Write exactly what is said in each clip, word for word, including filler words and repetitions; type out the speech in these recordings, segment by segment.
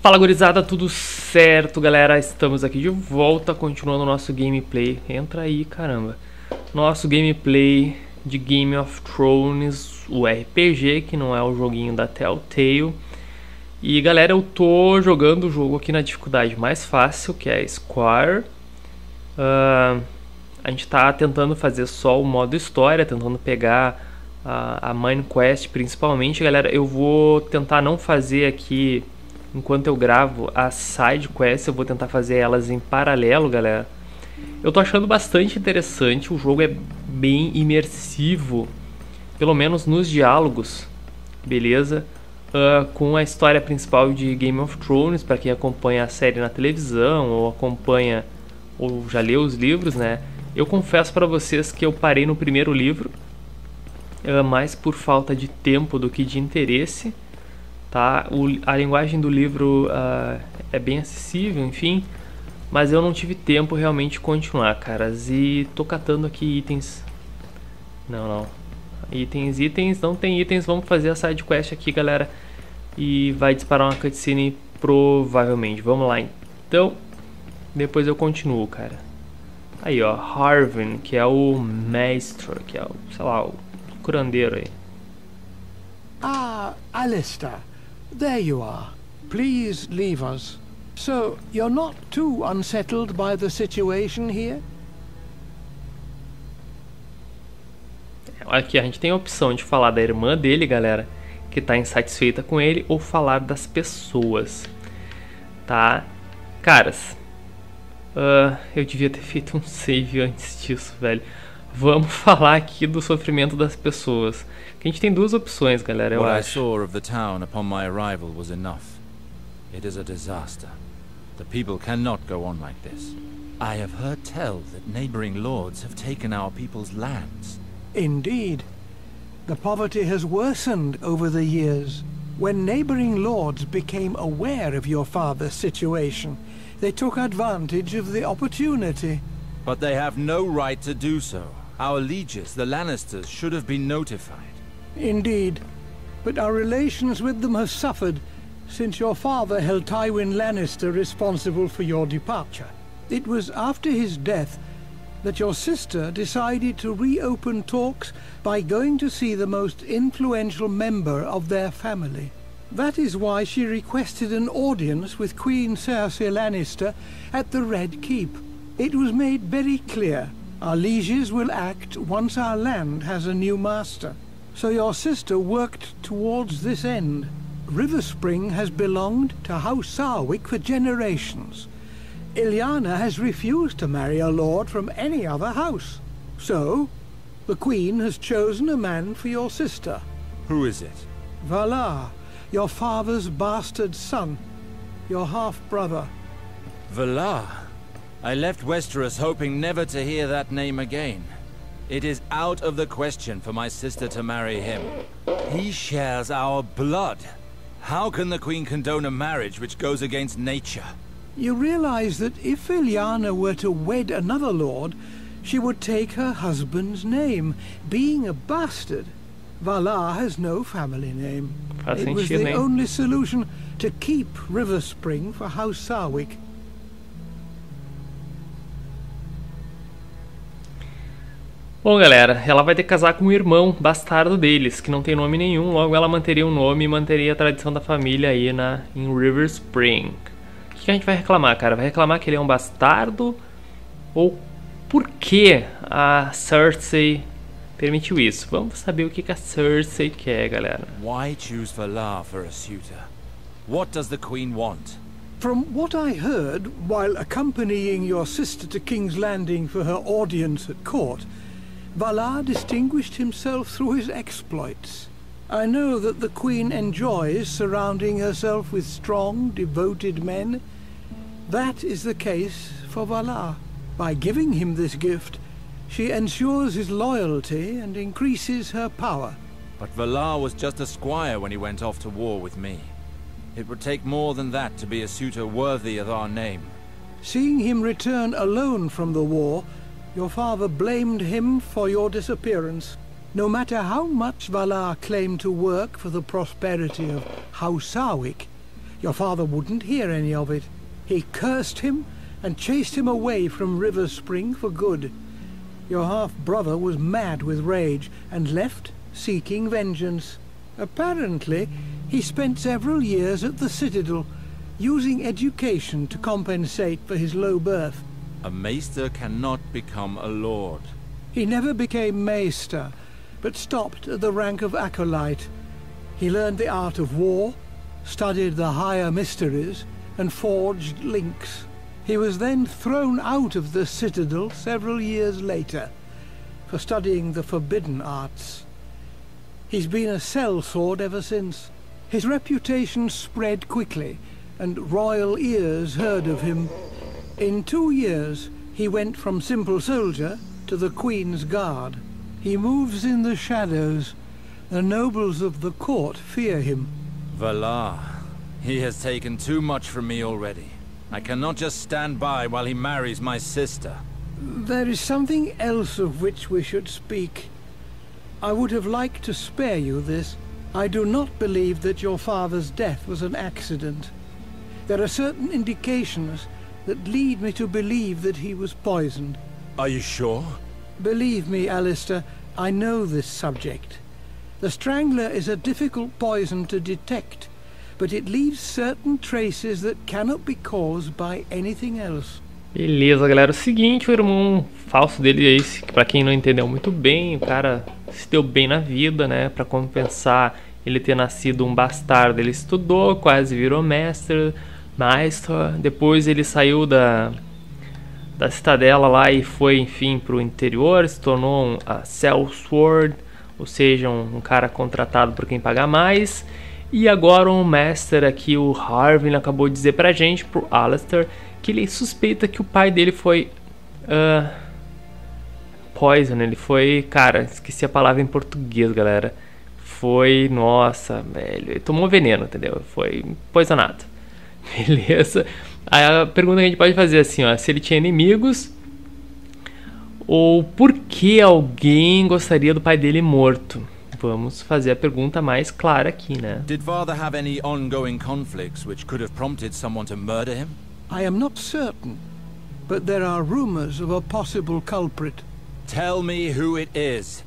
Fala gurizada, tudo certo galera? Estamos aqui de volta, continuando o nosso gameplay. Entra aí, caramba. Nosso gameplay de Game of Thrones, o R P G, que não é o joguinho da Telltale. E galera, eu tô jogando o jogo aqui na dificuldade mais fácil, que é Squire. uh, A gente tá tentando fazer só o modo história, tentando pegar a, a Main Quest principalmente. Galera, eu vou tentar não fazer aqui enquanto eu gravo as side quests, eu vou tentar fazer elas em paralelo, galera. Eu tô achando bastante interessante, o jogo é bem imersivo, pelo menos nos diálogos, beleza? Uh, com a história principal de Game of Thrones, para quem acompanha a série na televisão, ou acompanha, ou já leu os livros, né? Eu confesso para vocês que eu parei no primeiro livro, uh, mais por falta de tempo do que de interesse. Tá? O, a linguagem do livro uh, é bem acessível, enfim, mas eu não tive tempo realmente de continuar, caras. E tô catando aqui itens. Não, não. Itens, itens, não tem itens. Vamos fazer a side quest aqui, galera. E vai disparar uma cutscene provavelmente. Vamos lá, então. Depois eu continuo, cara. Aí, ó, Harvin, que é o mestre, que é o, sei lá, o curandeiro aí. Ah, Alistair. There you are. Please leave us. So, you're not too unsettled by the situation here? Aqui a gente tem a opção de falar da irmã dele, galera, que tá insatisfeita com ele, ou falar das pessoas, tá? Caras, uh, eu devia ter feito um save antes disso, velho. Vamos falar aqui do sofrimento das pessoas. A gente tem duas opções, galera, eu What I acho. saw of the town upon my arrival was enough. It is a disaster. The people cannot go on like this. I have heard tell that neighboring lords have taken our people's lands. Indeed. The poverty has worsened over the years. When neighboring lords became aware of your father's situation, they took advantage of the opportunity. But they have no right to do so. Our lieges, the Lannisters, should have been notified. Indeed. But our relations with them have suffered since your father held Tywin Lannister responsible for your departure. It was after his death that your sister decided to reopen talks by going to see the most influential member of their family. That is why she requested an audience with Queen Cersei Lannister at the Red Keep. It was made very clear our lieges will act once our land has a new master. So your sister worked towards this end. Riverspring has belonged to House Sarwick for generations. Ilyana has refused to marry a lord from any other house. So, the Queen has chosen a man for your sister. Who is it? Valar, your father's bastard son, your half-brother. Valar? I left Westeros hoping never to hear that name again. It is out of the question for my sister to marry him. He shares our blood. How can the Queen condone a marriage which goes against nature? You realize that if Ilyana were to wed another lord, she would take her husband's name. Being a bastard, Valar has no family name. It was the only solution to keep Riverspring for House Sarwick. Bom, galera, ela vai ter que casar com o irmão bastardo deles, que não tem nome nenhum, logo ela manteria um nome e manteria a tradição da família aí na, em River Spring. O que a gente vai reclamar, cara? Vai reclamar que ele é um bastardo? Ou por que a Cersei permitiu isso? Vamos saber o que a Cersei quer, galera. Why choose Valar for a suitor? What does the Queen want? From what I heard while accompanying your sister to King's Landing for her audience at court, Valar distinguished himself through his exploits. I know that the Queen enjoys surrounding herself with strong, devoted men. That is the case for Valar. By giving him this gift, she ensures his loyalty and increases her power. But Valar was just a squire when he went off to war with me. It would take more than that to be a suitor worthy of our name. Seeing him return alone from the war, your father blamed him for your disappearance. No matter how much Valar claimed to work for the prosperity of House Sarwick, Your father wouldn't hear any of it. He cursed him and chased him away from River Spring for good. Your half-brother was mad with rage and left seeking vengeance. Apparently, he spent several years at the Citadel, using education to compensate for his low birth. A maester cannot become a lord. He never became maester, but stopped at the rank of acolyte. He learned the art of war, studied the higher mysteries, and forged links. He was then thrown out of the Citadel several years later for studying the forbidden arts. He's been a sellsword ever since. His reputation spread quickly, and royal ears heard of him. In two years, he went from simple soldier to the Queen's Guard. He moves in the shadows. The nobles of the court fear him. Valar, he has taken too much from me already. I cannot just stand by while he marries my sister. There is something else of which we should speak. I would have liked to spare you this. I do not believe that your father's death was an accident. There are certain indications that lead me to believe that he was poisoned. Are you sure? Believe me, Alistair, I know this subject. The Strangler is a difficult poison to detect, but it leaves certain traces that cannot be caused by anything else. Beleza, galera. O seguinte, o irmão falso dele é esse, que pra quem não entendeu muito bem, o cara se deu bem na vida, né? Pra compensar ele ter nascido um bastardo, ele estudou, quase virou mestre, maestro. Depois ele saiu da, da cidadela lá e foi, enfim, pro interior, se tornou um a sellsword, ou seja, um, um cara contratado por quem paga mais. E agora um master aqui, o Harvin, acabou de dizer pra gente, pro Alistair, que ele suspeita que o pai dele foi uh, poison, ele foi, cara, esqueci a palavra em português, galera, foi, nossa, velho, ele tomou veneno, entendeu, foi poisonado, beleza. Aí a pergunta que a gente pode fazer é assim, ó, se ele tinha inimigos, ou por que alguém gostaria do pai dele morto? Vamos fazer a pergunta mais clara aqui, né? Did father have any ongoing conflicts which could have prompted someone to murder him? I am not certain, but there are rumors of a possible culprit. Tell me who it is.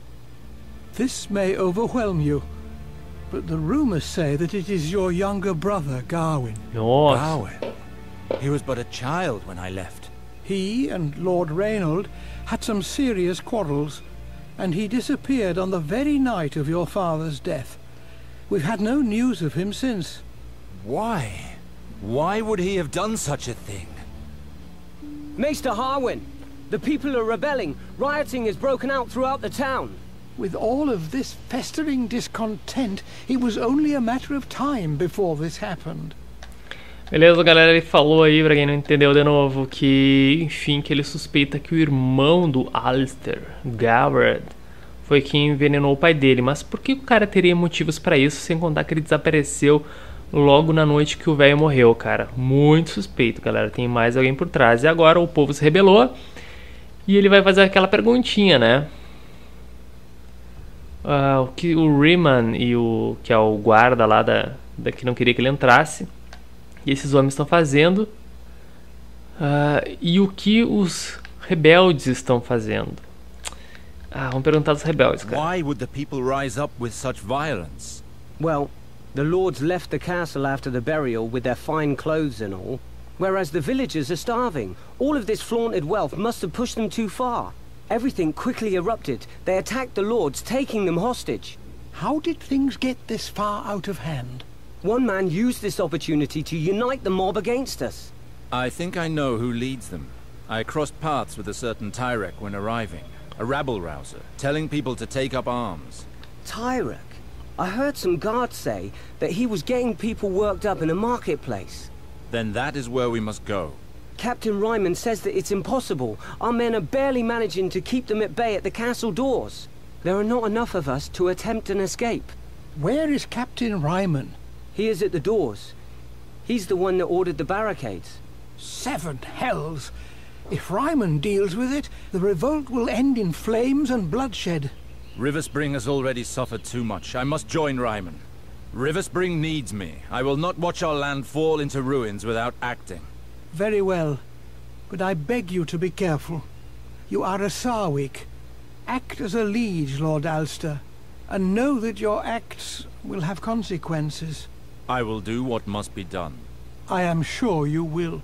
This may overwhelm you, but the rumors say that it is your younger brother, Gawain. Nossa. Gawain? He was but a child when I left. He and Lord Reynold had some serious quarrels, and he disappeared on the very night of your father's death. We've had no news of him since. Why? Why would he have done such a thing? Maester Harwin, the people are rebelling. Rioting has broken out throughout the town. With all of this festering discontent, it was only a matter of time before this happened. Beleza, galera, ele falou aí, pra quem não entendeu de novo, que, enfim, que ele suspeita que o irmão do Alistair, Garrett, foi quem envenenou o pai dele. Mas por que o cara teria motivos pra isso, sem contar que ele desapareceu logo na noite que o velho morreu, cara? Muito suspeito, galera, tem mais alguém por trás. E agora o povo se rebelou e ele vai fazer aquela perguntinha, né? Uh, o que o Riemann e o que é o guarda lá da, da que não queria que ele entrasse, e esses homens estão fazendo, uh, e o que os rebeldes estão fazendo. Ah, vamos perguntar dos rebeldes, cara. Why would the people rise up with such violence? Well, the lords left the castle after the burial with their fine clothes and all, whereas the villagers are starving. All of this flaunted wealth must have pushed them too far. Everything quickly erupted. They attacked the lords, taking them hostage. How did things get this far out of hand? One man used this opportunity to unite the mob against us. I think I know who leads them. I crossed paths with a certain Tyrek when arriving, a rabble-rouser, telling people to take up arms. Tyrek? I heard some guards say that he was getting people worked up in a marketplace. Then that is where we must go. Captain Ryman says that it's impossible. Our men are barely managing to keep them at bay at the castle doors. There are not enough of us to attempt an escape. Where is Captain Ryman? He is at the doors. He's the one that ordered the barricades. Seven hells! If Ryman deals with it, the revolt will end in flames and bloodshed. Riverspring has already suffered too much. I must join Ryman. Riverspring needs me. I will not watch our land fall into ruins without acting. Very well, but I beg you to be careful. You are a Sarwick. Act as a liege, Lord Alster, and know that your acts will have consequences. I will do what must be done. I am sure you will.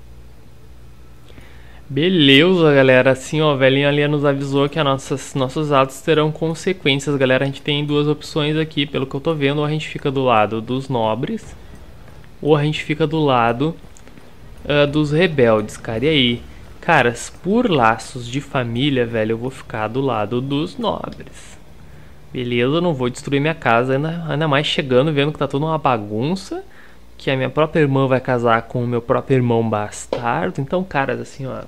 Beleza, galera. Assim, ó, o velhinho ali nos avisou que a nossas, nossos atos terão consequências, galera. A gente tem duas opções aqui, pelo que eu tô vendo. Ou a gente fica do lado dos nobres, ou a gente fica do lado uh, dos rebeldes, cara. E aí? Caras, por laços de família, velho, eu vou ficar do lado dos nobres. Beleza, eu não vou destruir minha casa, ainda, ainda mais chegando, vendo que tá toda uma bagunça. Que a minha própria irmã vai casar com o meu próprio irmão bastardo. Então, caras, assim, ó.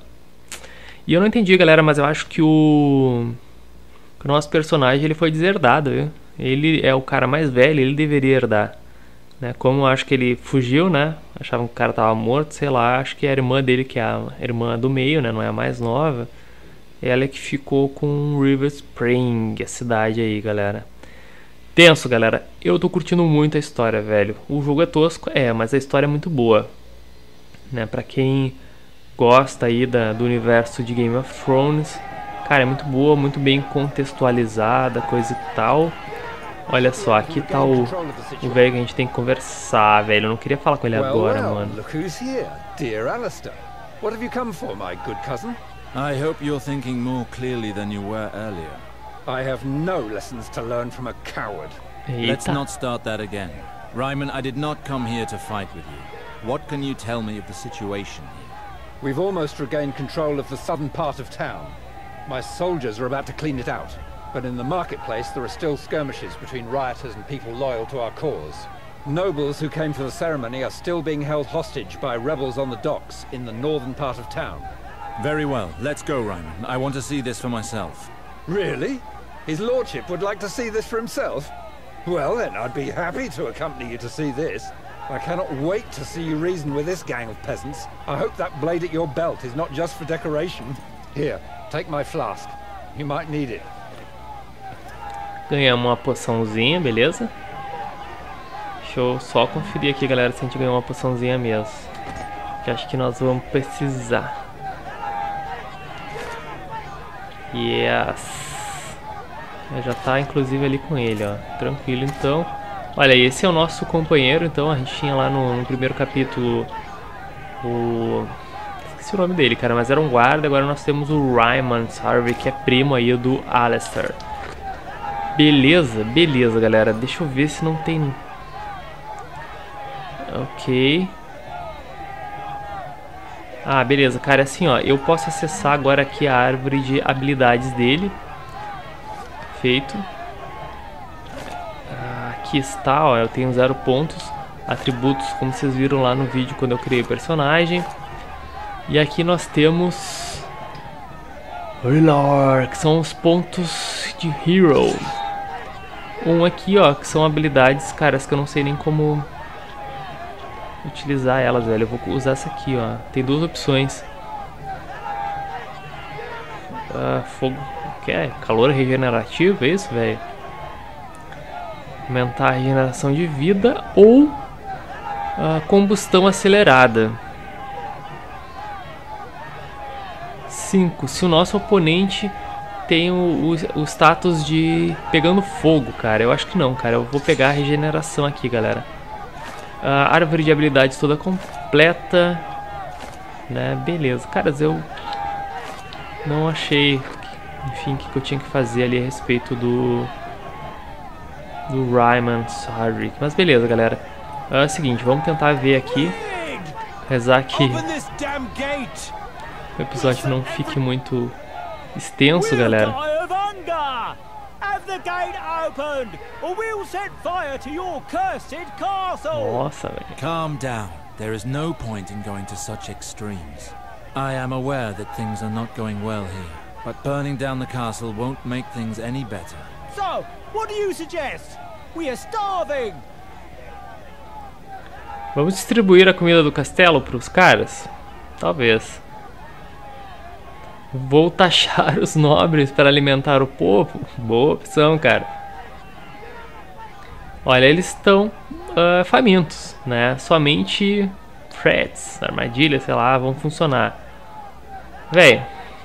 E eu não entendi, galera, mas eu acho que o, que o nosso personagem ele foi deserdado, viu? Ele é o cara mais velho, ele deveria herdar, né? Como eu acho que ele fugiu, né? Achavam que o cara tava morto, sei lá. Acho que é a irmã dele, que é a irmã do meio, né? Não é a mais nova. Ela é que ficou com Riverspring, a cidade aí, galera. Tenso, galera. Eu tô curtindo muito a história, velho. O jogo é tosco, é, mas a história é muito boa, né? Pra quem gosta aí da, do universo de Game of Thrones, cara, é muito boa, muito bem contextualizada, coisa e tal. Olha só, aqui tá o, o velho que a gente tem que conversar, velho. Eu não queria falar com ele agora, well, well, mano. Look who's here, dear Alistair. What have you come for, my good cousin? I hope you're thinking more clearly than you were earlier. I have no lessons to learn from a coward. Eita. Let's not start that again. Ryman, I did not come here to fight with you. What can you tell me of the situation here? We've almost regained control of the southern part of town. My soldiers are about to clean it out. But in the marketplace there are still skirmishes between rioters and people loyal to our cause. Nobles who came to the ceremony are still being held hostage by rebels on the docks in the northern part of town. Very well. Let's go, Ryman. I want to see this for myself. Really? His lordship would like to see this for himself? Well then, I'd be happy to accompany you to see this. I cannot wait to see you reason with this gang of peasants. I hope that blade at your belt is not just for decoration. Here, take my flask. You might need it. Ganhamos uma poçãozinha, beleza? Deixa eu só conferir aqui, galera, se a gente ganhou uma poçãozinha mesmo. Que acho que nós vamos precisar. Yes. Já tá inclusive ali com ele, ó. Tranquilo, então. Olha, esse é o nosso companheiro. Então a gente tinha lá no, no primeiro capítulo o... esqueci o nome dele, cara, mas era um guarda. Agora nós temos o Ryman Sarvi, que é primo aí do Alistair. Beleza, beleza, galera. Deixa eu ver se não tem... Ok. Ah, beleza, cara, assim, ó, eu posso acessar agora aqui a árvore de habilidades dele. Feito. Ah, aqui está, ó, eu tenho zero pontos. Atributos, como vocês viram lá no vídeo quando eu criei o personagem. E aqui nós temos... Lore, que são os pontos de Hero. Um aqui, ó, que são habilidades, caras, que eu não sei nem como... utilizar elas, velho. Eu vou usar essa aqui, ó. Tem duas opções. Uh, fogo... O que é? Calor regenerativo, é isso, velho? Aumentar a regeneração de vida ou... Uh, combustão acelerada. cinco. Se o nosso oponente tem o, o, o status de pegando fogo, cara. Eu acho que não, cara. Eu vou pegar a regeneração aqui, galera. A árvore de habilidades toda completa, né? Beleza, caras, eu não achei, enfim, o que eu tinha que fazer ali a respeito do do Ryman Sarvi. Mas beleza, galera. É o seguinte, vamos tentar ver aqui, rezar que o episódio não fique muito extenso, galera. The gate opened, or we'll set fire to your cursed castle. Nossa, velho. Calm down. There is no point in going to such extremes. I am aware that things are not going well here, but burning down the castle won't make things any better. So, what do you suggest? We are starving. Vamos distribuir a comida do castelo para os caras? Talvez. Vou taxar os nobres para alimentar o povo. Boa opção, cara. Olha, eles estão uh, famintos, né? Somente threats, armadilhas, sei lá, vão funcionar. Véi,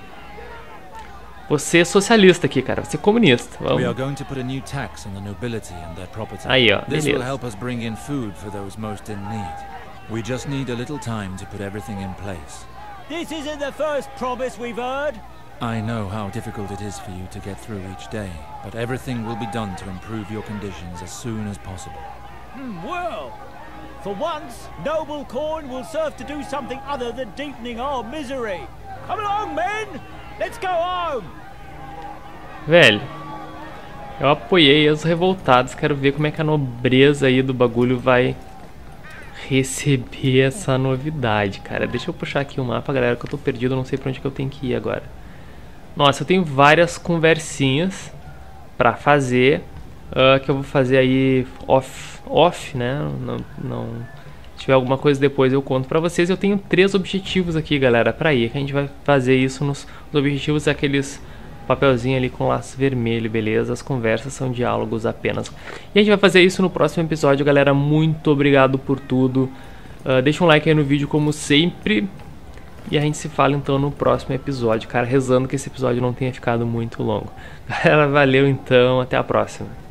você é socialista aqui, cara. Você é comunista. Vamos. We are going to put a new tax on the nobility and their property. Aí, ó, This will beleza. help us bring in food for those most in need. We just need a little time to put everything in place. This isn't the first promise we've heard. I know how difficult it is for you to get through each day, but everything will be done to improve your conditions as soon as possible. Hmm, well, for once, noble corn will serve to do something other than deepening our misery. Come along, men! Let's go home! Velho, eu apoiei os revoltados. Quero ver como é que a nobreza aí do bagulho vai receber essa novidade, cara. Deixa eu puxar aqui o mapa, galera, que eu tô perdido. Eu não sei pra onde que eu tenho que ir agora. Nossa, eu tenho várias conversinhas pra fazer, uh, que eu vou fazer aí off, off, né? Não, não, se tiver alguma coisa depois eu conto pra vocês. Eu tenho três objetivos aqui, galera, pra ir. Que a gente vai fazer isso nos, nos objetivos, aqueles papelzinho ali com laço vermelho, beleza? As conversas são diálogos apenas. E a gente vai fazer isso no próximo episódio, galera. Muito obrigado por tudo. Uh, deixa um like aí no vídeo, como sempre. E a gente se fala então no próximo episódio, cara, rezando que esse episódio não tenha ficado muito longo. Galera, valeu então, até a próxima.